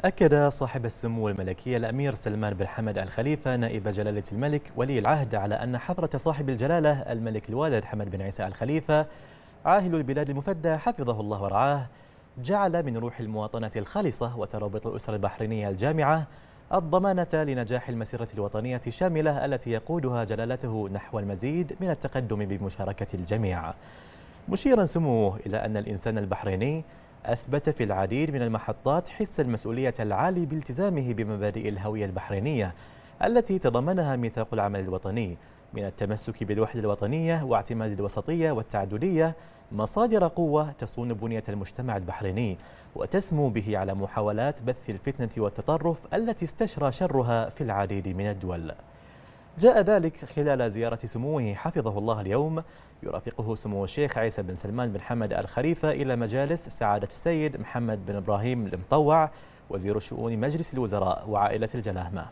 أكد صاحب السمو الملكي الأمير سلمان بن حمد آل خليفة نائب جلالة الملك ولي العهد على أن حضرة صاحب الجلالة الملك الوالد حمد بن عيسى آل خليفة عاهل البلاد المفدى حفظه الله ورعاه جعل من روح المواطنة الخالصة وترابط الأسرة البحرينية الجامعة الضمانة لنجاح المسيرة الوطنية الشاملة التي يقودها جلالته نحو المزيد من التقدم بمشاركة الجميع، مشيرا سموه إلى أن الإنسان البحريني أثبت في العديد من المحطات حس المسؤولية العالي بالتزامه بمبادئ الهوية البحرينية التي تضمنها ميثاق العمل الوطني من التمسك بالوحدة الوطنية واعتماد الوسطية والتعددية مصادر قوة تصون بنية المجتمع البحريني وتسمو به على محاولات بث الفتنة والتطرف التي استشرى شرها في العديد من الدول. جاء ذلك خلال زيارة سموه حفظه الله اليوم يرافقه سمو الشيخ عيسى بن سلمان بن حمد آل خليفة إلى مجالس سعادة السيد محمد بن إبراهيم المطوع وزير شؤون مجلس الوزراء وعائلة الجلاهمة،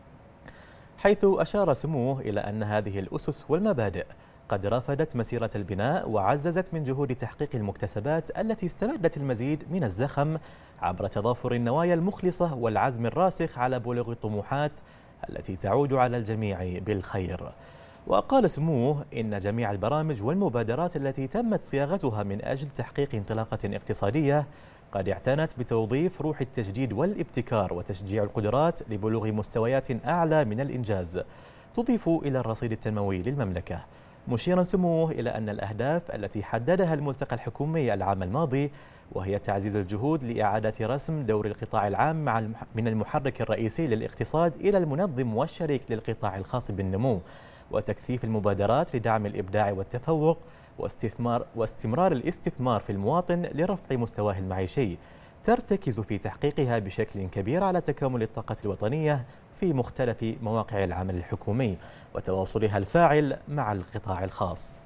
حيث أشار سموه إلى أن هذه الأسس والمبادئ قد رافدت مسيرة البناء وعززت من جهود تحقيق المكتسبات التي استمدت المزيد من الزخم عبر تضافر النوايا المخلصة والعزم الراسخ على بلوغ الطموحات التي تعود على الجميع بالخير. وقال سموه إن جميع البرامج والمبادرات التي تمت صياغتها من أجل تحقيق انطلاقة اقتصادية قد اعتنت بتوظيف روح التجديد والابتكار وتشجيع القدرات لبلوغ مستويات أعلى من الإنجاز تضيف إلى الرصيد التنموي للمملكة، مشيرا سموه إلى أن الأهداف التي حددها الملتقى الحكومي العام الماضي وهي تعزيز الجهود لإعادة رسم دور القطاع العام من المحرك الرئيسي للاقتصاد إلى المنظم والشريك للقطاع الخاص بالنمو وتكثيف المبادرات لدعم الإبداع والتفوق واستمرار الاستثمار في المواطن لرفع مستواه المعيشي ترتكز في تحقيقها بشكل كبير على تكامل الطاقة الوطنية في مختلف مواقع العمل الحكومي وتواصلها الفاعل مع القطاع الخاص.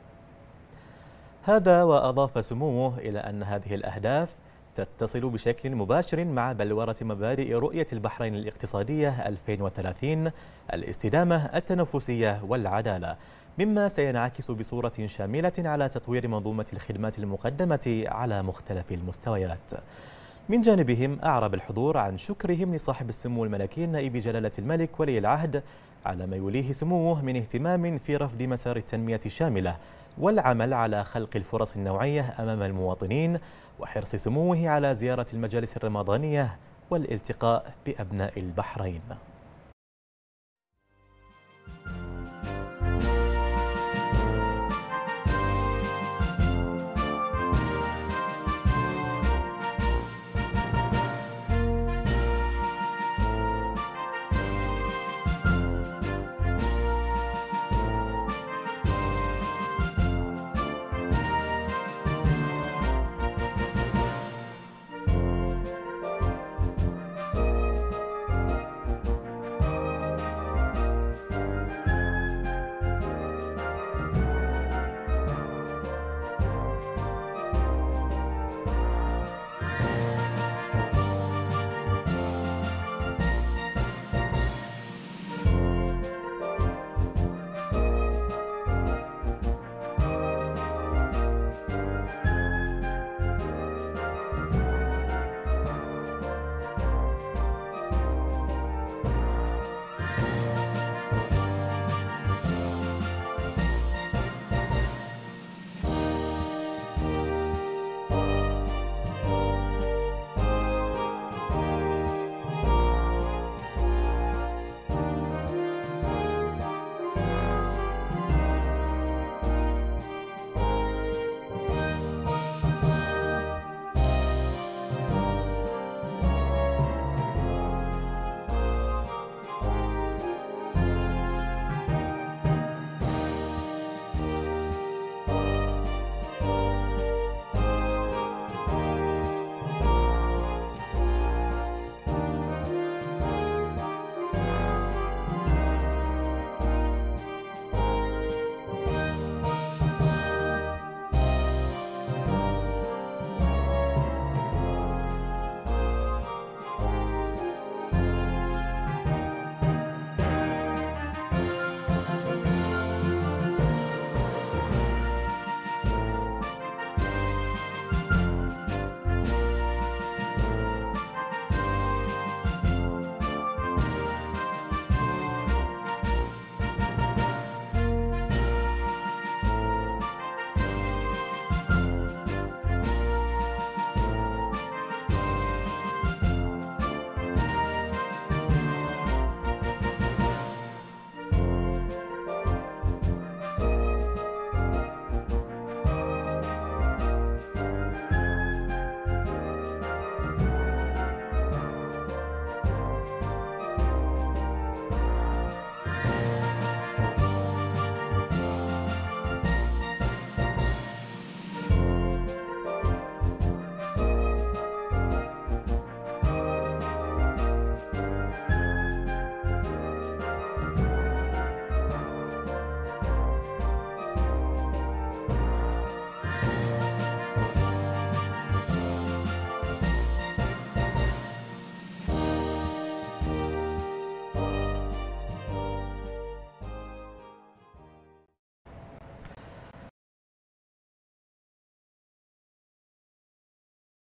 هذا وأضاف سموه إلى أن هذه الأهداف تتصل بشكل مباشر مع بلورة مبادئ رؤية البحرين الاقتصادية 2030 الاستدامة التنافسية والعدالة، مما سينعكس بصورة شاملة على تطوير منظومة الخدمات المقدمة على مختلف المستويات. من جانبهم أعرب الحضور عن شكرهم لصاحب السمو الملكي نائب جلالة الملك ولي العهد على ما يوليه سموه من اهتمام في رفض مسار التنمية الشاملة والعمل على خلق الفرص النوعية أمام المواطنين وحرص سموه على زيارة المجالس الرمضانية والالتقاء بأبناء البحرين.